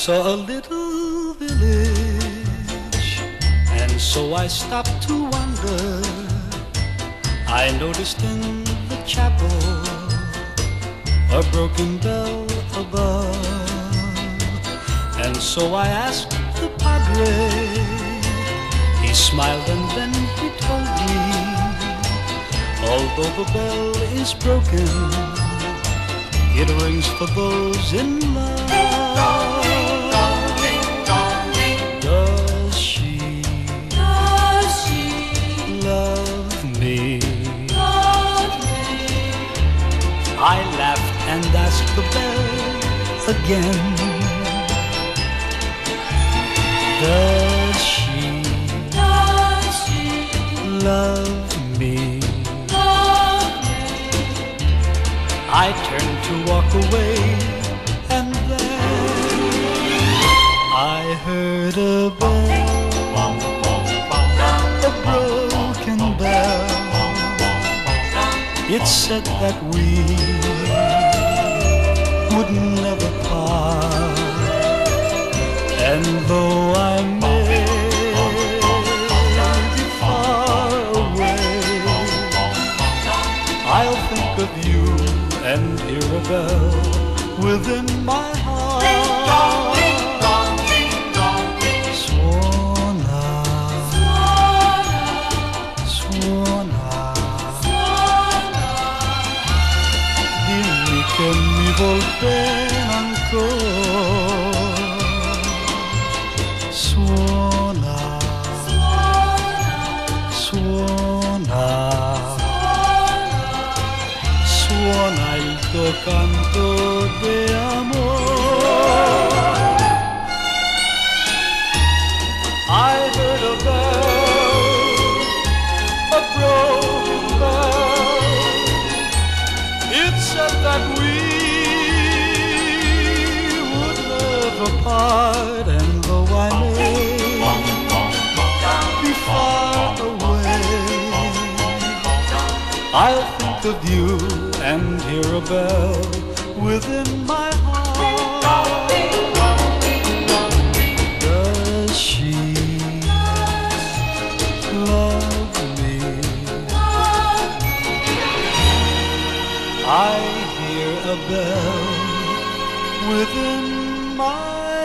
saw a little village, and so I stopped to wonder. I noticed in the chapel a broken bell above, and so I asked the padre. He smiled and then he told me, although the bell is broken, it rings for those in love. Does she love me? I laughed and asked the bell again. Does she love me? I turned to walk away, and then I heard a bell, a broken bell. It said that we would never part, and though I may be far away, I'll think of you and hear a bell within my heart. Suona, suona, dimmi che mi vuol bene ancora. Suona, suona, suona il tuo canto di amore. I heard a bell, a broken bell. It said that we would never part, and though I may be far away, I'll think of you and hear a bell within my heart. Does she love me? I hear a bell within my